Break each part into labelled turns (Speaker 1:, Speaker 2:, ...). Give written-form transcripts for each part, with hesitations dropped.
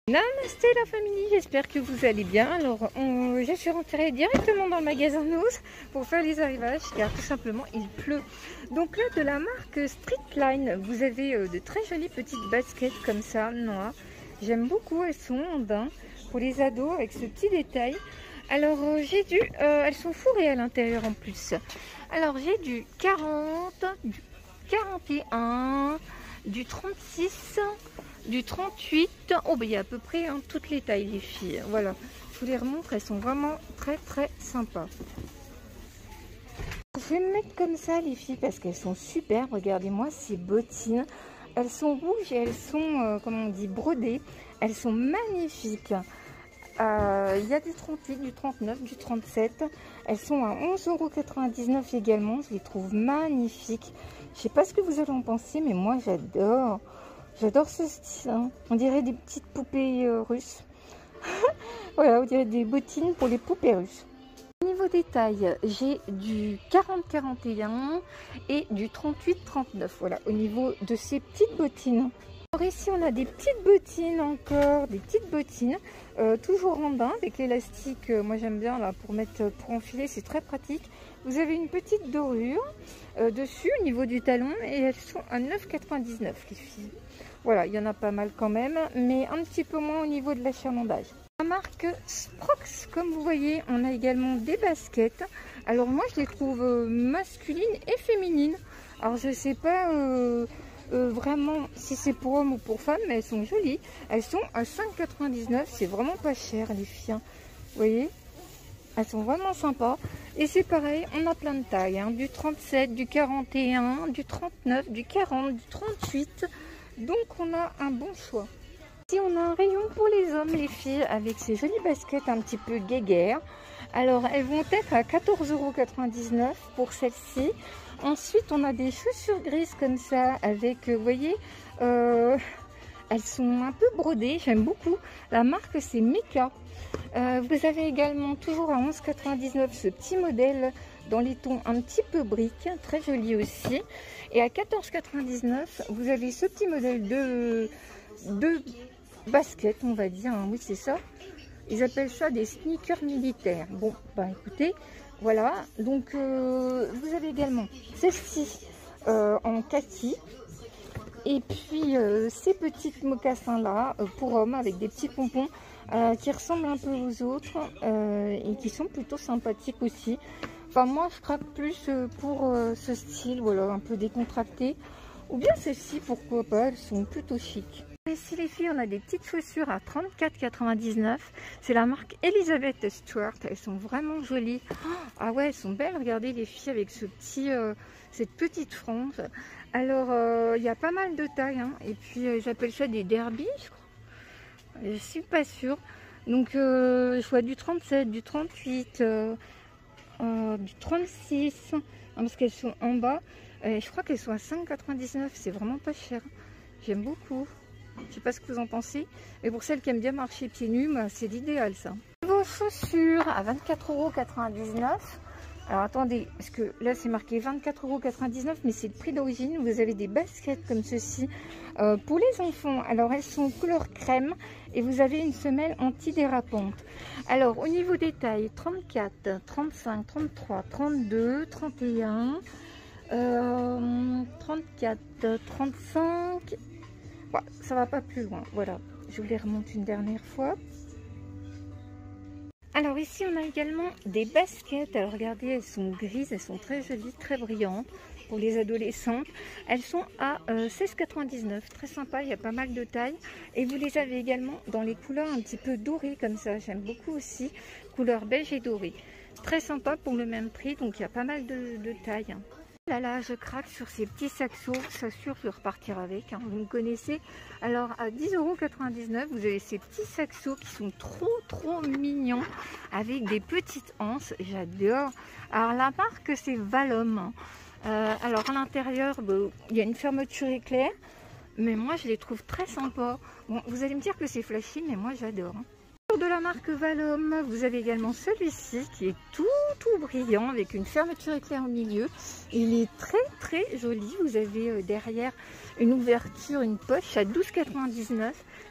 Speaker 1: Namasté la famille, j'espère que vous allez bien. Alors je suis rentrée directement dans le magasin Noz pour faire les arrivages car tout simplement il pleut. Donc là de la marque Streetline, vous avez de très jolies petites baskets comme ça, noires. J'aime beaucoup, elles sont en daim pour les ados avec ce petit détail. Alors elles sont fourrées à l'intérieur en plus. Alors j'ai du 40, du 41, du 36, du 38. Oh ben il y a à peu près toutes les tailles les filles. Voilà, je vous les remontre, elles sont vraiment très sympas. Je vais me mettre comme ça les filles parce qu'elles sont super. Regardez-moi ces bottines. Elles sont rouges et elles sont, comment on dit, brodées. Elles sont magnifiques. Il y a du 38, du 39, du 37. Elles sont à 11,99 € également. Je les trouve magnifiques. Je sais pas ce que vous allez en penser, mais moi j'adore. J'adore ce style. Hein. On dirait des petites poupées russes. Voilà, on dirait des bottines pour les poupées russes. Au niveau des tailles, j'ai du 40-41 et du 38-39. Voilà, au niveau de ces petites bottines. Alors ici, on a des petites bottines encore, des petites bottines, toujours en daim avec l'élastique. Moi, j'aime bien là pour enfiler, c'est très pratique. Vous avez une petite dorure dessus au niveau du talon et elles sont à 9,99 les filles. Voilà, il y en a pas mal quand même, mais un petit peu moins au niveau de l'achalandage. La marque Sprox, comme vous voyez, on a également des baskets. Alors moi, je les trouve masculines et féminines. Alors je sais pas vraiment si c'est pour hommes ou pour femmes, mais elles sont jolies. Elles sont à 5,99 €, c'est vraiment pas cher les filles. Hein. Vous voyez, elles sont vraiment sympas. Et c'est pareil, on a plein de tailles, hein, du 37, du 41, du 39, du 40, du 38. Donc on a un bon choix. Ici on a un rayon pour les hommes, les filles, avec ces jolies baskets un petit peu guéguerres. Alors elles vont être à 14,99 € pour celles-ci. Ensuite on a des chaussures grises comme ça avec, vous voyez, elles sont un peu brodées, j'aime beaucoup. La marque c'est Meka. Vous avez également toujours à 11,99 € ce petit modèle dans les tons un petit peu briques, très joli aussi. Et à 14,99 € vous avez ce petit modèle de baskets, on va dire, hein. Oui c'est ça. Ils appellent ça des sneakers militaires. Bon, bah écoutez, voilà. Donc vous avez également celle-ci en kaki. Et puis ces petites mocassins là pour hommes avec des petits pompons qui ressemblent un peu aux autres et qui sont plutôt sympathiques aussi. Enfin moi je craque plus pour ce style, voilà, un peu décontracté. Ou bien celles-ci, pourquoi pas, elles sont plutôt chic. Ici les filles, on a des petites chaussures à 34,99 €. C'est la marque Elizabeth Stewart. Elles sont vraiment jolies. Ah ouais, elles sont belles. Regardez les filles avec cette petite frange. Alors, il y a pas mal de tailles. Hein. Et puis, j'appelle ça des derbies, je crois. Je suis pas sûre. Donc, je vois du 37, du 38, du 36. Hein, parce qu'elles sont en bas. Je crois qu'elles sont à 5,99 €. C'est vraiment pas cher. J'aime beaucoup. Je sais pas ce que vous en pensez, mais pour celles qui aiment bien marcher pieds nus, bah, c'est l'idéal ça. Vos chaussures à 24,99 €. Alors attendez, parce que là c'est marqué 24,99 €, mais c'est le prix d'origine. Vous avez des baskets comme ceci pour les enfants. Alors elles sont couleur crème et vous avez une semelle anti-dérapante. Alors au niveau des tailles, 34, 35, 33, 32, 31, 34, 35... Bon, ça va pas plus loin, voilà, je vous les remonte une dernière fois. Alors ici on a également des baskets. Alors regardez, elles sont grises, elles sont très jolies, très brillantes pour les adolescentes. Elles sont à 16,99 €, très sympa, il y a pas mal de tailles. Et vous les avez également dans les couleurs un petit peu dorées comme ça, j'aime beaucoup aussi, couleur beige et dorée. Très sympa pour le même prix, donc il y a pas mal de tailles. Là, je craque sur ces petits saxos, ça sûr je vais repartir avec, hein, vous me connaissez. Alors à 10,99 €, vous avez ces petits saxos qui sont trop mignons, avec des petites anses, j'adore. Alors la marque c'est Valom. Alors à l'intérieur, il y a une fermeture éclair, mais moi je les trouve très sympas. Bon, vous allez me dire que c'est flashy, mais moi j'adore. Hein. De la marque Valom, vous avez également celui-ci qui est tout brillant avec une fermeture éclair au milieu. Il est très joli. Vous avez derrière une ouverture, une poche à 12,99 €.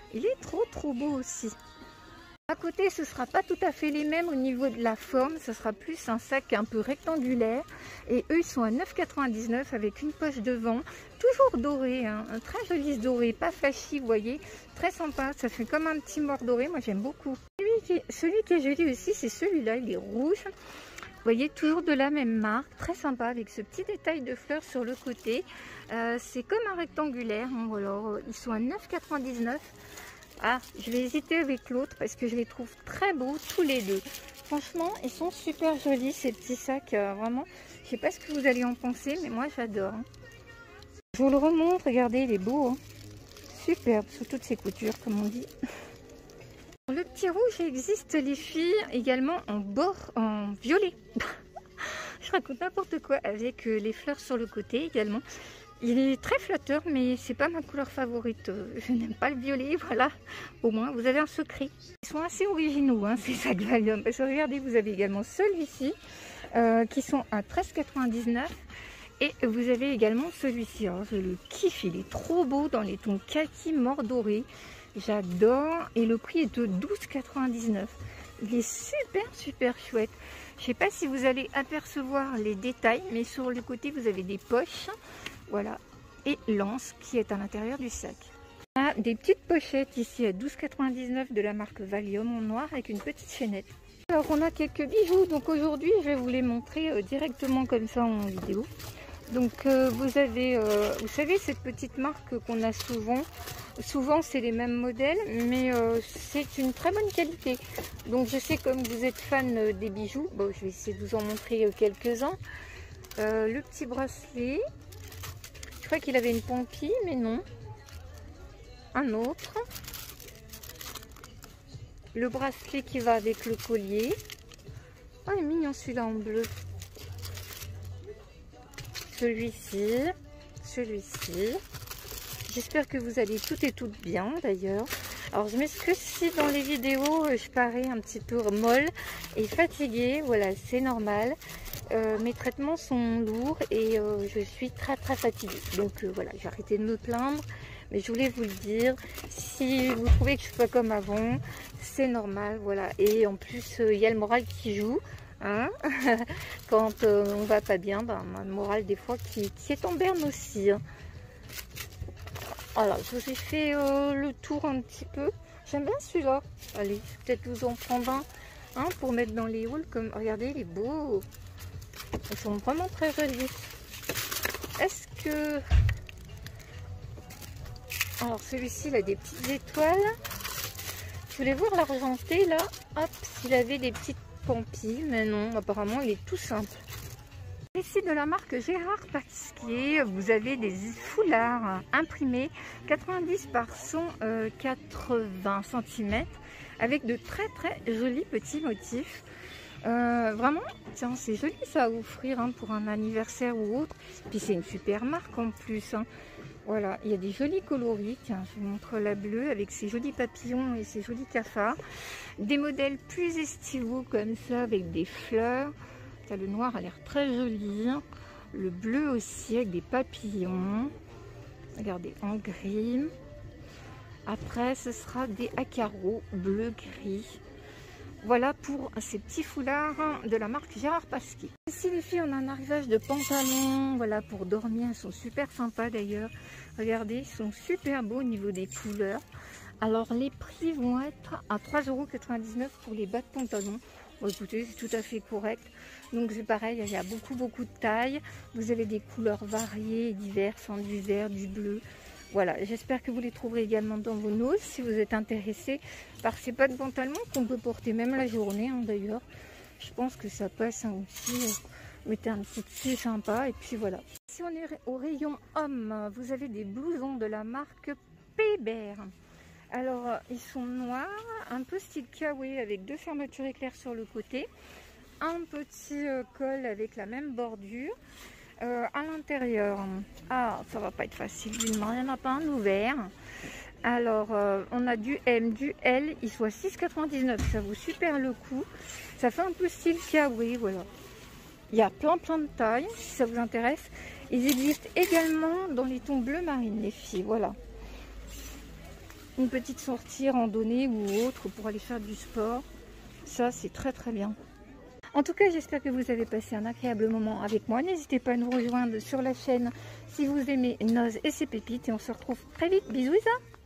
Speaker 1: Il est trop beau aussi. À côté, ce ne sera pas tout à fait les mêmes au niveau de la forme. Ce sera plus un sac un peu rectangulaire. Et eux, ils sont à 9,99 avec une poche devant. Toujours doré, hein, un très joli doré, pas flashy, vous voyez. Très sympa, ça fait comme un petit mort doré. Moi, j'aime beaucoup. Celui qui est joli aussi, c'est celui-là. Il est rouge. Vous voyez, toujours de la même marque. Très sympa avec ce petit détail de fleurs sur le côté. C'est comme un rectangulaire. Hein, alors, ils sont à 9,99. Ah, je vais hésiter avec l'autre parce que je les trouve très beaux tous les deux. Franchement, ils sont super jolis ces petits sacs. Vraiment, je sais pas ce que vous allez en penser, mais moi j'adore. Hein. Je vous le remontre, regardez, il est beau. Hein. Superbe, sous toutes ses coutures, comme on dit. Le petit rouge existe, les filles, également en violet. Je raconte n'importe quoi avec les fleurs sur le côté également. Il est très flatteur, mais c'est pas ma couleur favorite. Je n'aime pas le violet, voilà. Au moins, vous avez un secret. Ils sont assez originaux, hein, ces sacs Valium. Parce que regardez, vous avez également celui-ci, qui sont à 13,99 €. Et vous avez également celui-ci. Alors, je le kiffe, il est trop beau dans les tons kaki mort doré. J'adore. Et le prix est de 12,99 €. Il est super chouette. Je ne sais pas si vous allez apercevoir les détails, mais sur le côté, vous avez des poches. Voilà, et l'anse qui est à l'intérieur du sac. On a des petites pochettes ici à 12,99 € de la marque Valium en noir avec une petite chaînette. Alors on a quelques bijoux, donc aujourd'hui je vais vous les montrer directement comme ça en vidéo. Donc vous avez, vous savez cette petite marque qu'on a souvent c'est les mêmes modèles, mais c'est une très bonne qualité. Donc je sais comme vous êtes fan des bijoux, bon, je vais essayer de vous en montrer quelques-uns. Le petit bracelet. Je crois qu'il avait une pampille, mais non. Un autre. Le bracelet qui va avec le collier. Oh, il est mignon celui-là en bleu. Celui-ci. Celui-ci. J'espère que vous allez toutes et toutes bien d'ailleurs. Alors je m'excuse si dans les vidéos je parais un petit peu molle et fatiguée. Voilà, c'est normal. Mes traitements sont lourds et je suis très fatiguée. Donc voilà, j'ai arrêté de me plaindre. Mais je voulais vous le dire. Si vous trouvez que je suis pas comme avant, c'est normal. Voilà. Et en plus, il y a le moral qui joue. Hein. Quand on va pas bien, ben, le moral des fois qui est en berne aussi. Hein. Alors, je vous ai fait le tour un petit peu. J'aime bien celui-là. Allez, peut-être vous en prendre un hein, pour mettre dans les hauls. Comme, regardez, il est beau. Ils sont vraiment très jolis. Est-ce que... Alors celui-ci, il a des petites étoiles. Je voulais voir l'argenté là. Hop, s'il avait des petites pampilles. Mais non, apparemment, il est tout simple. Ici de la marque Gérard Pasquier, vous avez des foulards imprimés 90 par 180 cm avec de très jolis petits motifs. Vraiment, tiens, c'est joli ça à offrir hein, pour un anniversaire ou autre. Puis c'est une super marque en plus. Hein. Voilà, il y a des jolis coloris. Tiens, je vous montre la bleue avec ses jolis papillons et ses jolis cafards. Des modèles plus estivaux comme ça avec des fleurs. Le noir a l'air très joli. Le bleu aussi avec des papillons. Regardez, en gris. Après, ce sera des acaros bleu-gris. Voilà pour ces petits foulards de la marque Gérard Pasquier. Ici les filles, on a un arrivage de pantalons, voilà pour dormir, ils sont super sympas d'ailleurs. Regardez, ils sont super beaux au niveau des couleurs. Alors les prix vont être à 3,99 € pour les bas de pantalon. Bon, écoutez, c'est tout à fait correct. Donc c'est pareil, il y a beaucoup de tailles. Vous avez des couleurs variées et diverses, hein, du vert, du bleu. Voilà, j'espère que vous les trouverez également dans vos noses si vous êtes intéressé par ces bas de pantalon qu'on peut porter même la journée hein, d'ailleurs. Je pense que ça passe hein, aussi. Mettez un petit dessus sympa et puis voilà. Si on est au rayon homme, vous avez des blousons de la marque Pébert. Alors ils sont noirs, un peu style kawaii avec deux fermetures éclairs sur le côté. Un petit col avec la même bordure. À l'intérieur, ah ça va pas être facile, il n'y en a pas un ouvert. Alors on a du M, du L, il soit 6,99 €, ça vaut super le coup. Ça fait un peu style kawaii, voilà. Il y a plein de tailles, si ça vous intéresse. Ils existent également dans les tons bleu marine, les filles, voilà. une petite sortie randonnée ou autre pour aller faire du sport. Ça, c'est très très bien. En tout cas, j'espère que vous avez passé un agréable moment avec moi. N'hésitez pas à nous rejoindre sur la chaîne si vous aimez Noz et ses pépites. Et on se retrouve très vite. Bisous Isa!